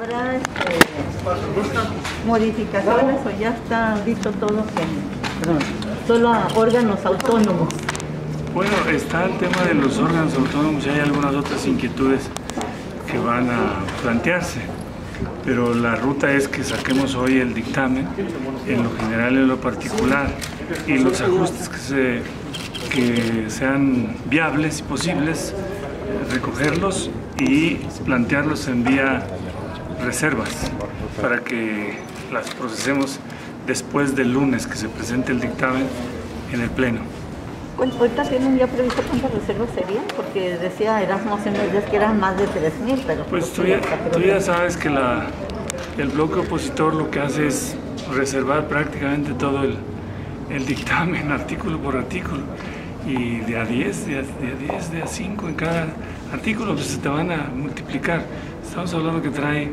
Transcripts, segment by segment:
¿Habrá modificaciones o ya está dicho todo que solo a órganos autónomos? Bueno, está el tema de los órganos autónomos y hay algunas otras inquietudes que van a plantearse, pero la ruta es que saquemos hoy el dictamen en lo general y en lo particular y los ajustes que sean viables y posibles, recogerlos y plantearlos en vía reservas para que las procesemos después del lunes que se presente el dictamen en el Pleno. ¿Ahorita tienen ya previsto cuántas reservas serían? Porque decía Erasmo hace unos días que eran más de 3,000, pero... Pues tú ya sabes que el bloque opositor lo que hace es reservar prácticamente todo el dictamen, artículo por artículo, y de a 10, de a 5 en cada artículo, pues se te van a multiplicar. Estamos hablando que trae,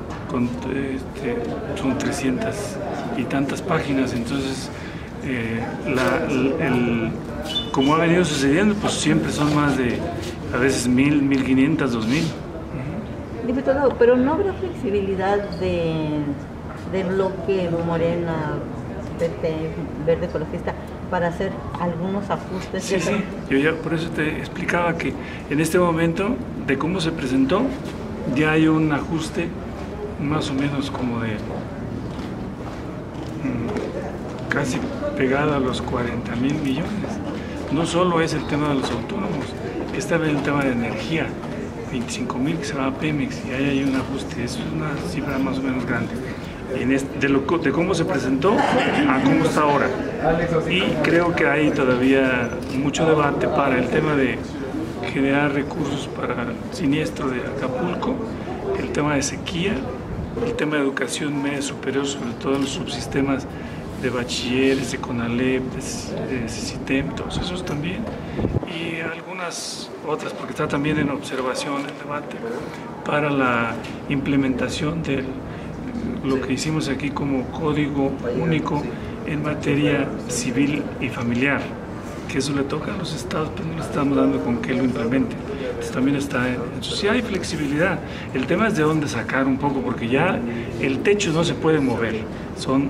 son 300 y tantas páginas, entonces como ha venido sucediendo, pues siempre son más de, a veces 1,000, 1,500, 2,000. Diputado, pero ¿no habrá flexibilidad de bloque Morena, PP, Verde Ecologista, para hacer algunos ajustes? Sí, sí, yo ya por eso te explicaba que en este momento, de cómo se presentó, ya hay un ajuste más o menos como de casi pegado a los 40,000 millones. No solo es el tema de los autónomos, es también el tema de energía, 25,000 que se va a Pemex y ahí hay un ajuste, es una cifra más o menos grande. De cómo se presentó a cómo está ahora. Y creo que hay todavía mucho debate para el tema de generar recursos para el siniestro de Acapulco, el tema de sequía, el tema de educación media superior, sobre todo en los subsistemas de bachilleres, de CONALEP, de CITEM, todos esos también, y algunas otras, porque está también en observación el debate para la implementación de lo que hicimos aquí como código único en materia civil y familiar, que eso le toca a los estados, pero no le estamos dando con que lo implemente. Entonces también está en eso. Sí hay flexibilidad, el tema es de dónde sacar un poco, porque ya el techo no se puede mover. Son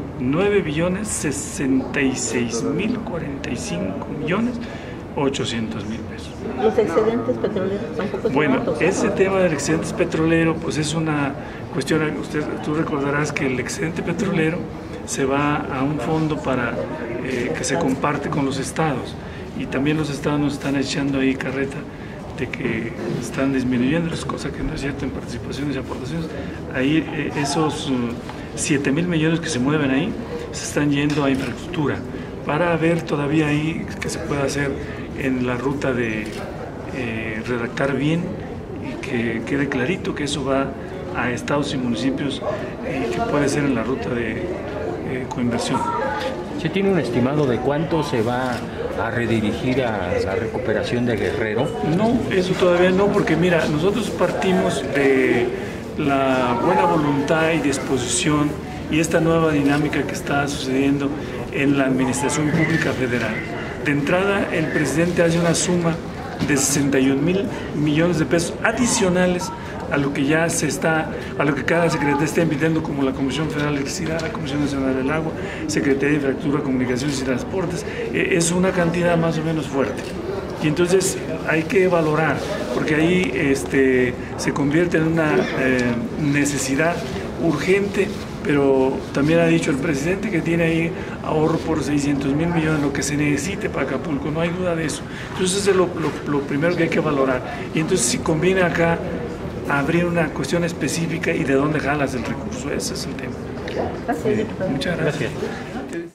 9,66,045,800,000 pesos. ¿Los excedentes petroleros tampoco son Bueno, altos? ese tema del excedente petrolero, pues es una cuestión, tú recordarás que el excedente petrolero se va a un fondo para que se comparte con los estados, y también los estados nos están echando ahí carreta de que están disminuyendo las cosas, que no es cierto, en participaciones y aportaciones. Ahí esos 7,000 millones que se mueven ahí se están yendo a infraestructura para ver todavía ahí qué se puede hacer en la ruta de redactar bien y que quede clarito que eso va a estados y municipios y que puede ser en la ruta de coinversión. ¿Se tiene un estimado de cuánto se va a redirigir a la recuperación de Guerrero? No, eso todavía no, porque mira, nosotros partimos de la buena voluntad y disposición y esta nueva dinámica que está sucediendo en la Administración Pública Federal. De entrada, el presidente hace una suma de 61,000 millones de pesos adicionales a lo que ya a lo que cada secretaría está emitiendo, como la Comisión Federal de Electricidad, la Comisión Nacional del Agua, Secretaría de Infraestructura, Comunicaciones y Transportes. Es una cantidad más o menos fuerte. Y entonces hay que valorar, porque ahí se convierte en una necesidad urgente, pero también ha dicho el presidente que tiene ahí ahorro por 600,000 millones, lo que se necesite para Acapulco, no hay duda de eso. Entonces es lo primero que hay que valorar. Y entonces si conviene acá abrir una cuestión específica y de dónde jalas el recurso, ese es el tema. Gracias. Muchas gracias.